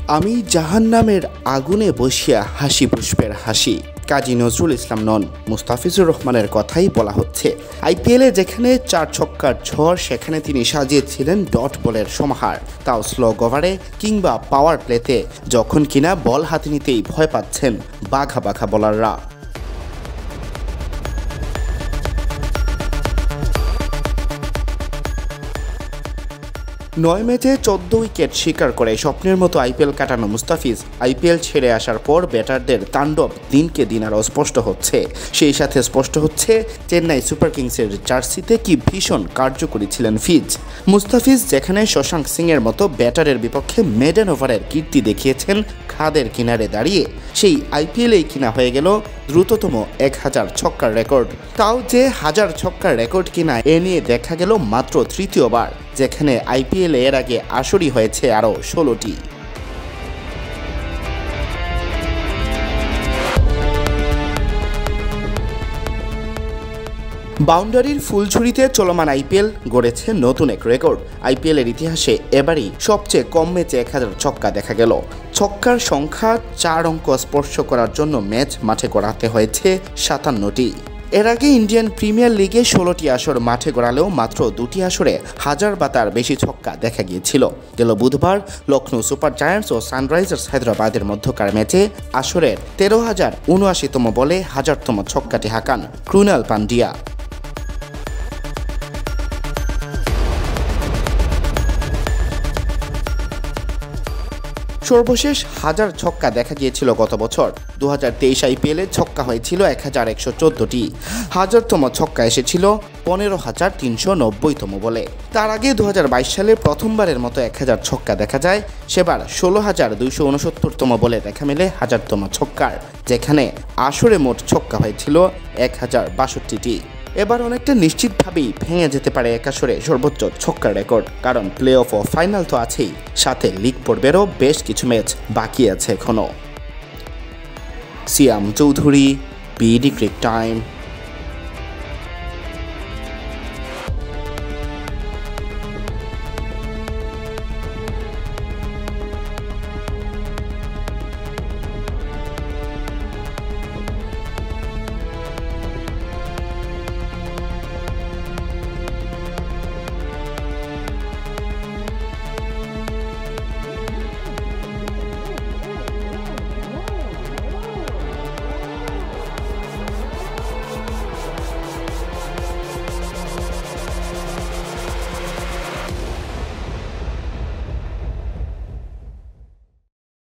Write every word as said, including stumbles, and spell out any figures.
আমি জাহান্নামের আগুনে বসিয়া হাসি পুষ্পের হাসি কাজী নজরুল ইসলাম নন, মুস্তাফিজুর রহমানের কথাই বলা হচ্ছে। আইপিএলে যেখানে চার ছক্কার ঝড়, সেখানে তিনি সাজিয়েছিলেন ডট বলের সমাহার, তাও স্লো ওভারে কিংবা পাওয়ার প্লেতে, যখন কিনা বল হাতে নিতেই ভয় পাচ্ছেন বাঘা বাঘা বোলাররা। নয় ম্যাচে চোদ্দ উইকেট শিকার করে স্বপ্নের মতো আইপিএল কাটানো মুস্তাফিজ আইপিএল ছেড়ে আসার পর ব্যাটারদের তাণ্ডব দিনকে দিন আরও স্পষ্ট হচ্ছে। সেই সাথে স্পষ্ট হচ্ছে চেন্নাই সুপার কিংসের জার্সিতে কি ভীষণ কার্যকরী ছিলেন ফিজ। মুস্তাফিজ যেখানে শশাঙ্ক সিংয়ের মতো ব্যাটারের বিপক্ষে মেডেন ওভারের কীর্তি দেখিয়েছেন খাদের কিনারে দাঁড়িয়ে, সেই আইপিএলেই কিনা হয়ে গেল দ্রুততম এক হাজার ছক্কার রেকর্ড। তাও যে হাজার ছক্কার রেকর্ড কিনা এ নিয়ে দেখা গেল মাত্র তৃতীয়বার, যেখানে আইপিএল এর আগে আসরই হয়েছে আরও ষোলোটি। বাউন্ডারির ফুলঝুরিতে চলমান আইপিএল গড়েছে নতুন এক রেকর্ড। আইপিএল এর ইতিহাসে এবারই সবচেয়ে কম ম্যাচে এক হাজার ছক্কা দেখা গেল। ছক্কার সংখ্যা চার অঙ্ক স্পর্শ করার জন্য ম্যাচ মাঠে গড়াতে হয়েছে সাতান্নটি। এর আগে ইন্ডিয়ান প্রিমিয়ার লিগে ষোলোটি আসর মাঠে গড়ালেও মাত্র দুটি আসরে হাজার বা তার বেশি ছক্কা দেখা গিয়েছিল। গেল বুধবার লখনৌ সুপার জায়ান্টস ও সানরাইজার্স হায়দ্রাবাদের মধ্যকার ম্যাচে আসরের তেরো হাজার উনআশিতম বলে হাজারতম ছক্কাটি হাঁকান ক্রুনাল পান্ডিয়া। সর্বশেষ হাজার ছক্কা দেখা গিয়েছিল গত বছর। দু হাজার তেইশ আইপিএলে ছক্কা হয়েছিল এক হাজার একশো চোদ্দটি, হাজারতম ছক্কা এসেছিল পনেরো হাজার তিনশো নব্বইতম বলে। তার আগে দু হাজার বাইশ সালে প্রথমবারের মতো এক হাজার ছক্কা দেখা যায়, সেবার ষোলো হাজার দুইশো উনসত্তরতম বলে দেখা মেলে হাজারতম ছক্কার, যেখানে আসরে মোট ছক্কা হয়েছিল এক হাজার বাষট্টিটি। এবার অনেকটা নিশ্চিতভাবেই ভেঙে যেতে পারে এক আসরে সর্বোচ্চ ছক্কার রেকর্ড, কারণ প্লে অফ ও ফাইনাল তো আছেই, সাথে লিগ পর্বেরও বেশ কিছু ম্যাচ বাকি আছে এখনো। Siam Chowdhury, BD ক্রিক time.